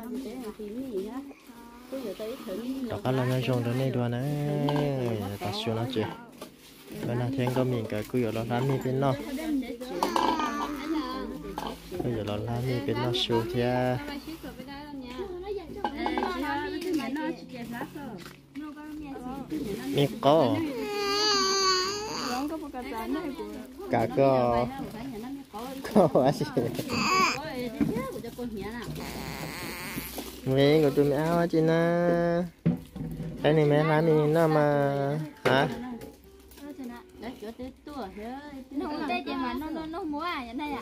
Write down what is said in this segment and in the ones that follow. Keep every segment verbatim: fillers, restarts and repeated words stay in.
đó có là nhân dùng đó này đùa nè ta xuyên nó chứ cái nào thêm có miệng cái cứ giờ nó làm mi bên nó bây giờ nó làm mi bên nó xuyên thì mi có cả có có gì mẹ của tụi mẹ áo chị na cái này mẹ làm mình nó mà hả nó đây chị mà nó nó nó mua à vậy này ạ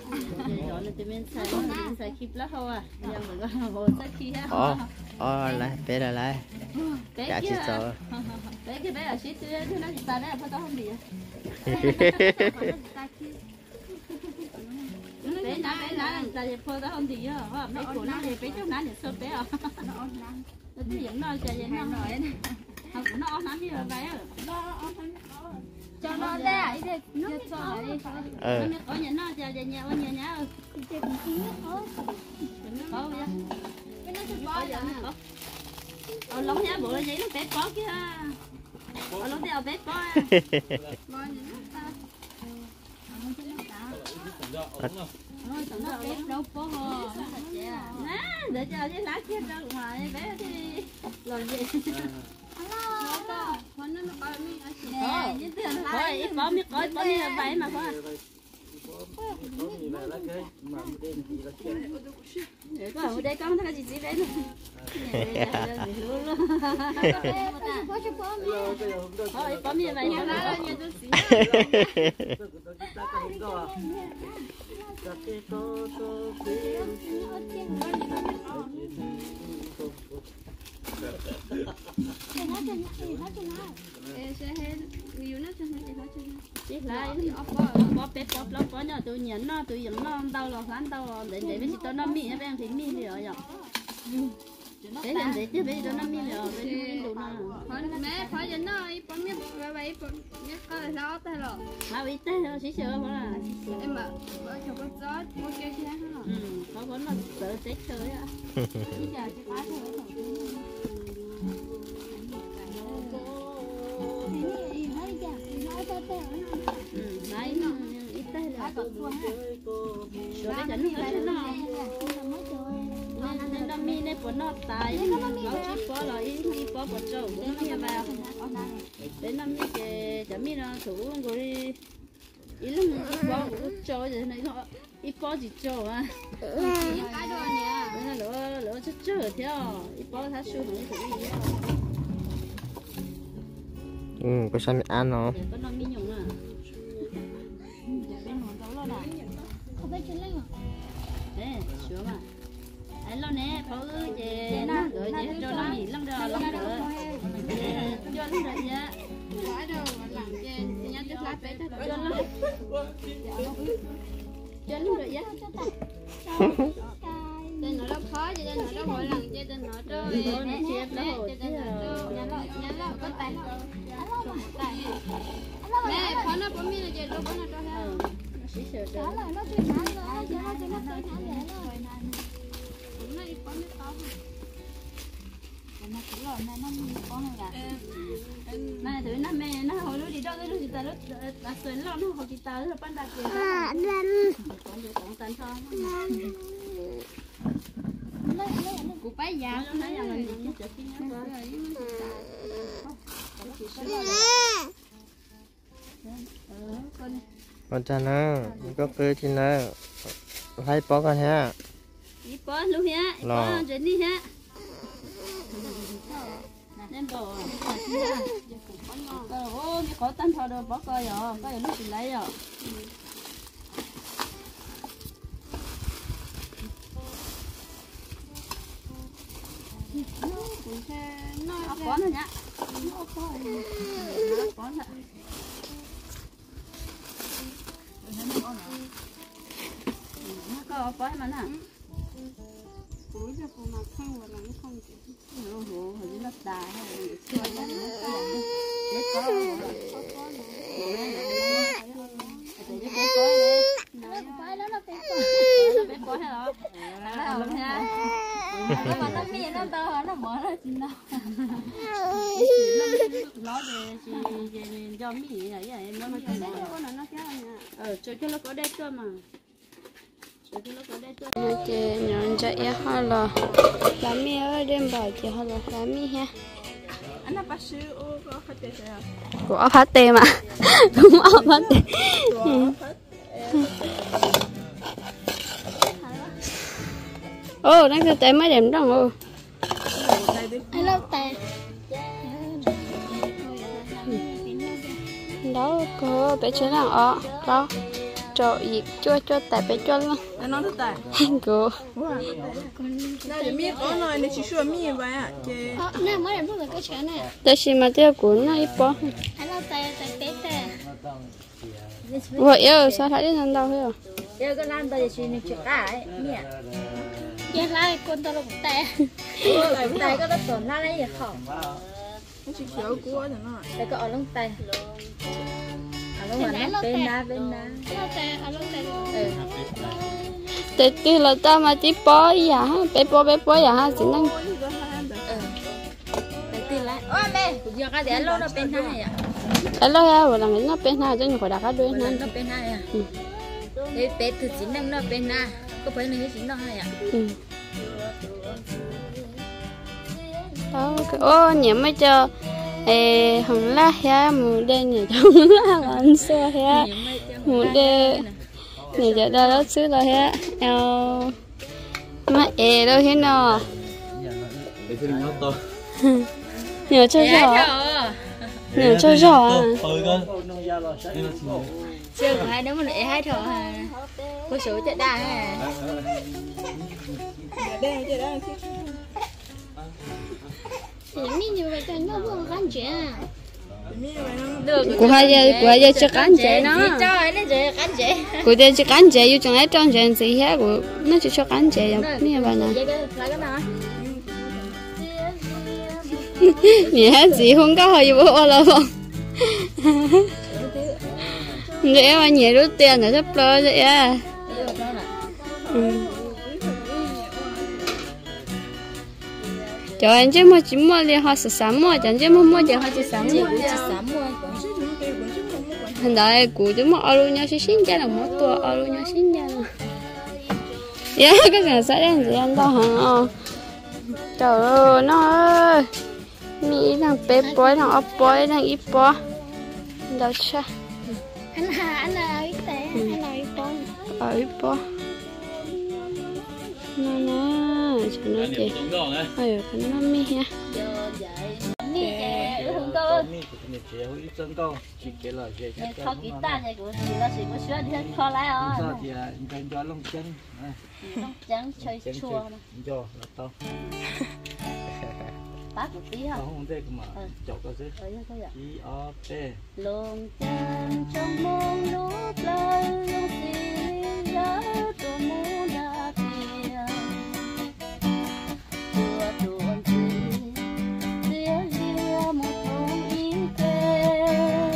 ờ ờ lại bé là lại cả chị sợ bé cái bé là chị tôi nó chỉ ta đấy phải tao không bị bé nó bé nó ta chỉ phơi tao không bị á bé của nó thì bé chỗ nó thì sơ bé à nó cứ dẫn nó cho vậy nó nói không nó ăn lắm đi rồi bé cho nó ra đi nó cho đi ờ có nhà nó cho nhà nhà nhà nhà có vậy cái nó chụp bao giờ có ờ lông nha bộ là giấy nó bé có kia ờ lông theo bé có ôi tụi nó bé đâu có hồ nè để cho cái lá kia ra ngoài bé thì làm gì hello con nó coi mi ở chị nè với tiền thôi ít bỏ mi coi bỏ mi là vậy mà con để con ở đây con thấy gì gì đấy thôi bỏ mi vậy nha chết lại bóp bếp bóp lóc có nhỏ tôi nhấn nó tôi dẫn nó đau lò lán đau lò để để bây giờ tôi nó mì nó đang thấy mì rồi nhở để để để chứ bây giờ nó mì rồi bây giờ đủ nó mẹ phải dẫn nó đi bấm miếng vậy vậy miếng có là sao thế rồi mà bị té rồi xí sữa mà là em mà vợ chồng con gió mua kia kia hả ừ có vẫn là sợ chết chơi á bây giờ chỉ phá thôi đấy nó ít tay là rồi đấy dẫn nó hết nó nên nó mi nên nó tài nó chỉ có là ít ít có một chỗ nó mi vào để nó mi cái chả mi nó thủ rồi đi ít lắm ít có một chỗ vậy này nó ít có gì chỗ à ít cái đồ nè nó lỡ lỡ chút chút theo ít có thắt xuống nó thủ gì ừ có sao ăn nó có nó mi nhung à không biết chuyện lên đấy sure mà anh lo nè phở về nó rồi để cho nó gì lắm rồi lắm rồi cho nó rồi nha phải đâu làm trên nhà trước lá bé đó cho nó cho nó rồi nha tên nó đâu khó cho nên nó đâu mỗi lần chơi tên nó chơi nó chép nó hồi chứ nhà lo nhà lo có tay nè phở nó bấm mi là chơi đâu có nó đâu ha nó xí sờ sờ nó chơi nán rồi chơi nó chơi nó chơi nán rồi nó ít phở nó to nó cứ rồi này nó có này là này tụi nó mẹ nó hồi lúc đi đâu lúc đi ta lúc ta xuân lo nó hồi đi ta lúc ban đặt tiền còn được còn tiền thôi cụ bái già nó nói rằng là gì chứ chợ kia nhớ con cha nó có cơ chi nó hay bó con ha ít bó luôn ha ít bó rồi đi ha nên đồ ô mi có tan thọ đồ bó coi rồi có giờ lúc gì lấy rồi nó bó nữa nhá nó bó bó nữa nó có bó mà nè cuối giờ cô mà không và nó không ồ hồ hình nó đà hay là chưa nó chết có có nó phải nó nó phải nó bé có hay không nó luôn nha mà nó mì nó to nó bỏ nó chín đâu nó để chỉ cho mì vậy vậy nó nó cho nó nó cho ờ cho cho nó có đẹp cho mà cho cho nó có đẹp cho nó chơi nhọn chạy ha là làm mì ở đêm bảo chơi ha là làm mì ha anh nó bắt sư có phát tê sao của phát tê mà đúng không phát tê ô đang cái tê mấy điểm đâu ô anh lâu tè đó có bé chơi nào ọ đó cho gì cho cho tại bé cho luôn anh nói tè cô 那里面搞呢，你去说米吧呀？这哦，那没人不能给钱呢。但是嘛，这个那一包。还要再再别的。我要啥他就能到去。 giờ cái lan bây giờ chỉ được chụp cái mẹ giờ lại con tao là một tay. lông tay có đất tổn lan đấy gì không nó chỉ kéo cua rồi nó. đây có ở lông tay ở lông mà bên na bên na Lông tay, ở lông tay. ừ Tết kia là ta mà chỉ bó ya ha, bé bó bé bó ya ha, chỉ năng. để tiền lại ôi mẹ giờ cái để lâu nó bên hai à Ở đó ya, vừa là người nó bên hai cho nhiều khỏi đặt cái đuôi nó nó. bên hai à cái bé từ chín năm nó bên na có phải là cái chín năm hai à Ừ. Đó, ô nhẹ mới cho ê hồng lá ya, mù đen nhẹ trong lá ăn xưa ya, mù đen nhẹ cho đó đó xứ rồi ya, eo mà ê đâu thế nào, nhiều cho giỏ, nhiều cho giỏ, chưa có hai đứa mà lại hai thợ hà có số chạy đà hà Đây đây đây. những như vậy cho nó buông cắn chuyện à. được Của hai giờ của hai giờ cho cắn trẻ nó, cho ấy nó chơi cắn trẻ của đây cho cắn trẻ, yêu trong ấy trong chuyện gì hết của nó chỉ cho cắn trẻ giống như vậy nè. Nhẹ gì không có hơi vô là không. Để mà nhẹ rút tiền là sắp lo vậy à. Ừ. Cho anh chứ mà chỉ mua liền họ sẽ sắm mua, chẳng chứ mà mua thì họ chỉ sắm mua. Hiện tại cụ chứ mà alo nhau sẽ xin ra là một tua alo nhau xin ra là. Dạ cái này sẽ đến gì anh đâu hả? Trời ơi nó ơi. Mi đang bé bói đang ấp bói đang ít bó. Đâu cha. anh là anh là ít tệ anh là ít bó Ở ít bó. Nè nè, cho nó chị. Ôi cái nó mi ha. mi kẻ ước hưởng cơ Khó kỹ ta này của chị là chỉ có sữa thì khó lại à. Trắng chơi chua mà. Bác một tí hả? Lồng chân trong mông lúc lời lúc gì ra tôi muốn đã tiền vừa tuôn chi ria ria một thông ý kê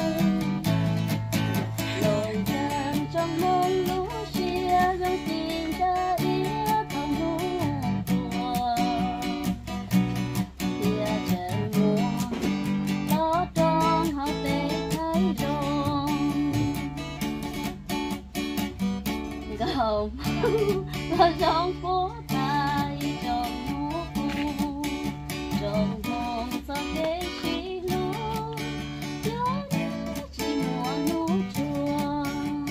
lồng chân trong mông lúc chia dòng tình ra ý thông buồn buồn ria chân buồn đó trong hậu tê thấy rồi gồng ở trong phố tay trong mũ phù trong thôn sao thế chỉ lúc nhớ chỉ muốn nụ chua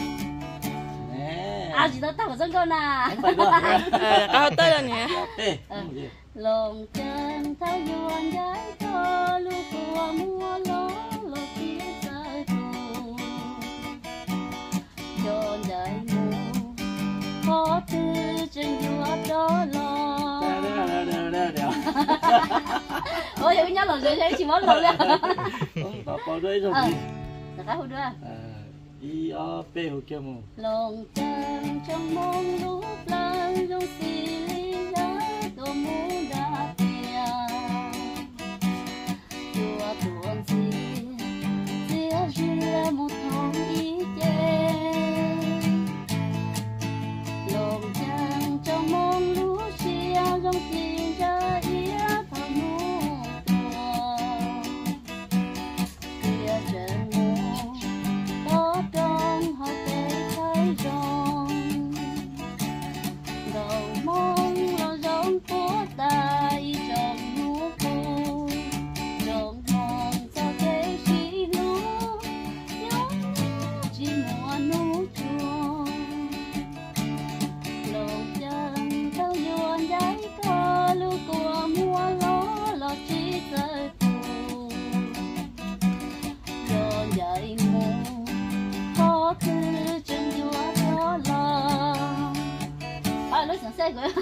à chỉ tao tao dân con à Có tới rồi nè. lồng chân thao yuan gái thơ lu của mua ló lô phía sai thù tròn đại mù khó tư chân yuan đó lo ôi giờ cái nhớ lần rồi thấy chỉ món lần rồi ờ là cái hồi đưa i o p hồ kia mù lồng chân trong mông lúc lần trong xì ly lá tôi muốn đã tiền chùa tuôn gì ria ria một thông ý chê lồng chân trong mông lúc chia trong xin ra xe rồi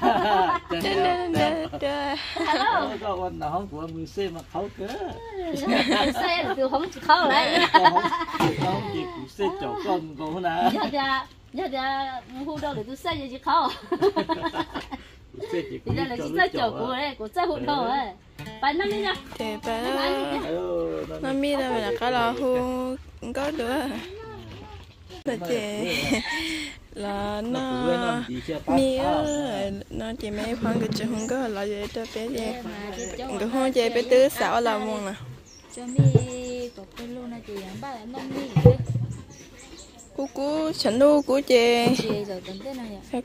hello có con nào không của mười xe mà khấu cơ xe là từ không khâu lại không chỉ của xe chở con con nào giờ giờ giờ giờ hú đâu để tôi xe gì khâu xe chỉ thì là chỉ xe chở của đấy của xe hú đâu ấy phải năm mươi nha thì phải nó mi là mình là cái là hú có được là chị là nó mi nó chỉ mấy khoan cái chuyện không có là gì cho bé gì cái hôm chị bé tứ sáu là muôn à cho mi có cái luôn là chị ăn ba là năm mi cú cú chấn đu cú chị chị rồi tính thế này ok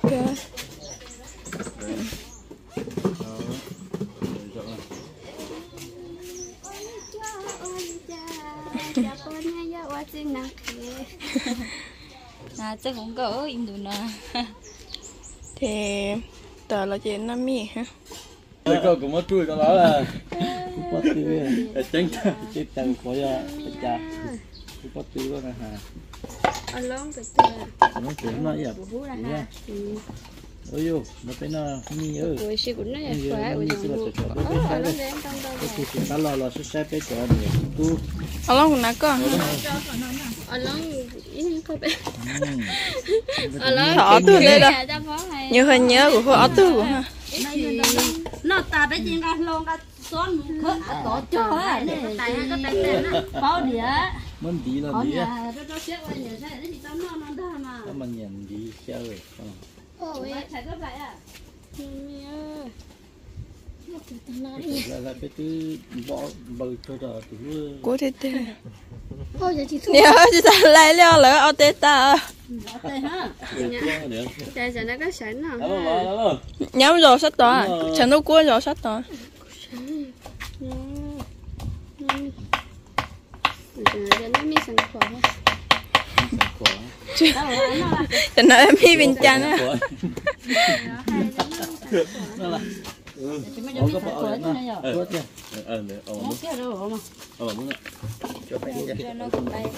à chắc cũng có in đồ nè thì tờ là chị năm mi hả tôi có cũng có chui có đó là cũng có tươi tránh chết tầng khỏi ra cha cũng có tươi đó nè hả anh lớn từ từ nó chuyển nó vậy ôi yo nó phải nó mi ơi Ủa xí cũng nói mi khỏe mi sẽ là chỗ đó Ờ, cái nó đến trong đâu cái cái ta lo lo sẽ sẽ phải chỗ này tu anh lớn cũng nãy có Anh lớn ý không biết anh lớn họ tư đây đó Dạ phó hay nhiều hình nhớ của họ tư của ha nó ta bé chuyện cái lon cái son khớp có cho á để cái tay cái tay tên á bao đĩa mình đi là có đi nhà nó nó xếp qua nhà xe thì tao nó nó đó mà nó mình nhận đi chơi ôi chạy gấp lại à là là cái thứ bỏ bự cho rồi từ của thế thế Thôi giờ chị thu nhớ chị ta lấy leo lỡ ao tê ta đây ha Dạ giờ nó có sẵn nào nhắm rồi sách đó à chẳng đâu cuối rồi sách đó Giờ nó mi sẵn khỏe chẳng nói em mi bình chán á Ủa có bỏ ở nó ờ ờ để ở nó kia đâu mà ở nó cho phải đi cho nó cùng bay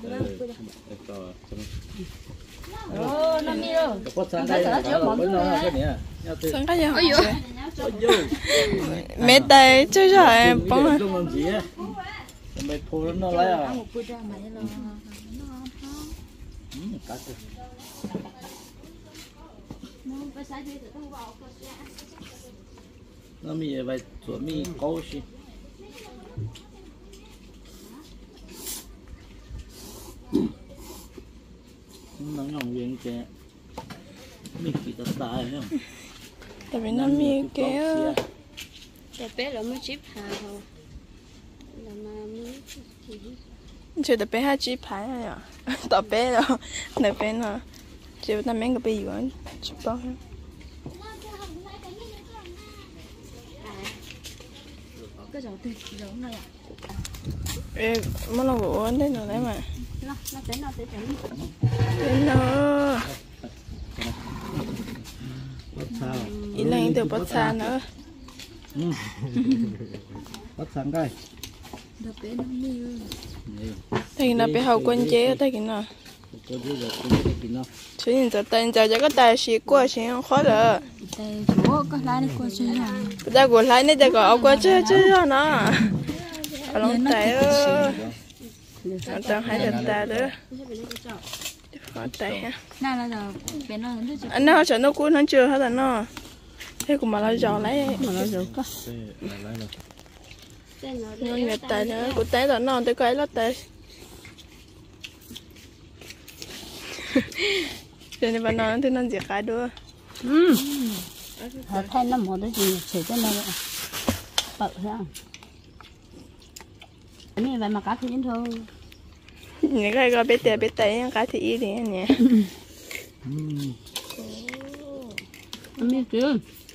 ô nó mi đâu có sáng đây nó nó cái này sáng cái gì hả ôi vô mẹ tay chơi rồi em bóng không làm gì á mày phô nó lấy à cá cơ nó mi vậy chỗ mi câu xí nó ngọng viên cái mi kỳ ta tài không tại vì nó mi cái Giờ bé là mới chip hà thôi Là mà mới chưa tập bé hai chip phải rồi à tập bé rồi tập bé nó chưa ta mấy cái bây giờ chip bao nhiêu cái dầu tươi dầu này à ê mất lòng của anh đấy rồi đấy mà nó nó tới nó tới chấm đến nó sao ý là từ bắt xa nữa bắt sáng cái đập bé nó nhiều thì nó bị hậu quân chế ở đây kìa nó có gì rồi cũng cái gì nó chứ nhìn giờ tên giờ cái tài xí qua xí không khó rồi tay chỗ có lá này qua chơi à ta của lại này ta có qua chơi chơi cho nó ở lòng tay ơ tao hai đợt ta nữa khó tay ha nào là giờ bé nó nó chưa anh nó chở nó cuốn nó chưa hết rồi nó thế cũng mà nó giò lấy mà nó được có nhưng người tay nữa của tay là nó tới cái là tay cho nên bạn nói thì nó diệt cái đứa ừ thật thay nó một cái gì chỉ cho nó bự ra anh ấy vậy mà cá thì đến thôi những cái cái bé tè bé tè cái thì ý đi nhỉ anh ấy chứ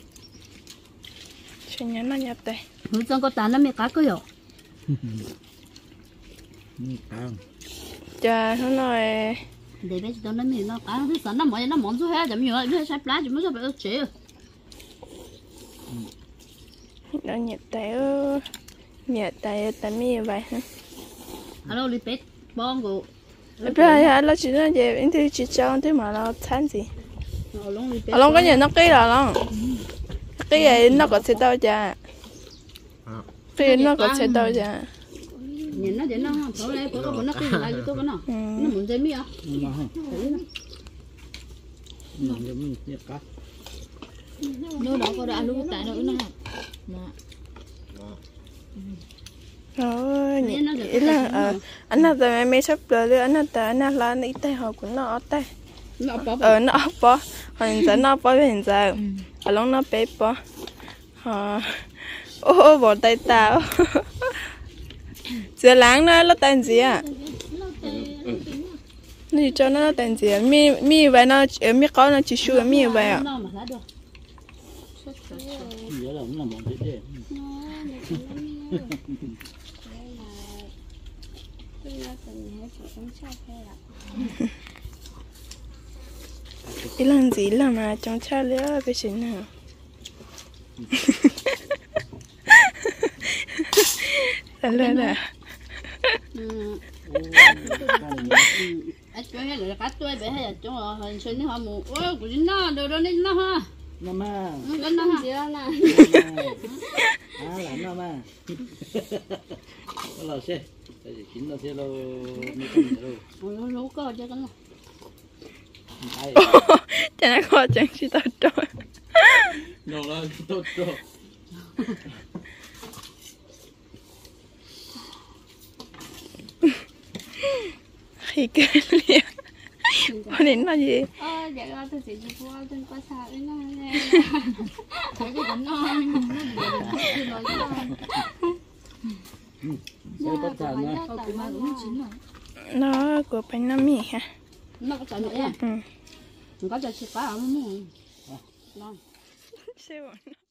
cho nhắn nó nhập tay hướng dẫn có tán nó mới cá cơ hiểu cha nó nói để bé cho nó mình nó cá thứ sản nó mọi nó món số hết chấm nhiều biết sai lá chỉ mới cho bé chế nó nhập tay ơ nhập tay tay mi vậy hả alo đi pet bong của bây giờ nó chỉ là về anh thì chỉ cho anh thì mà nó chán gì ở long cái gì nó cái là long cái gì nó có sẽ đâu cha cái nó có sẽ đâu cha nhìn nó vậy nó thổi lại có có nó cái gì lại tôi cái nó nó muốn chơi mi à nó đó có đã luôn tại đâu nó rồi ý là ờ anh nào tại mẹ sắp rồi anh nào tại anh nào là ít tay họ cũng nó tay ờ nó ấp bó hình giờ nó bó hình giờ ở lúc nó bé bó họ ô bỏ tay tao giờ láng nó nó tên gì àนี่เจ้าน่าแต่งจีมีมีไว้น่ะเออมีก้อนน่ะจิชูมีไว้อ่ะ Nhớ là cũng là bọn thế đấy. Ý lần gì là mà trong cha lẽ về chuyện nào là là là anh chơi hay là cá tôi bé hay là chúng họ hình xuyên nó họ mù ôi của chính nó đồ đó nên nó ha Nó mà. nó nó ha À là nó mà. Nó là xe. Tại vì chính nó xe lo mấy con nữa rồi. nó nấu cơ cho cái nó chả nó khó chẳng chỉ tao trôi Nó là tốt rồi. khi kêu liền có đến là gì ờ dạ là tôi chỉ đi qua trên qua xa đấy nó nghe thấy cái bánh non nó Nó có chả nó. nó của bánh nam mì ha nó có chả nữa ừ có chả chỉ cá ở mua ngon Xe bọn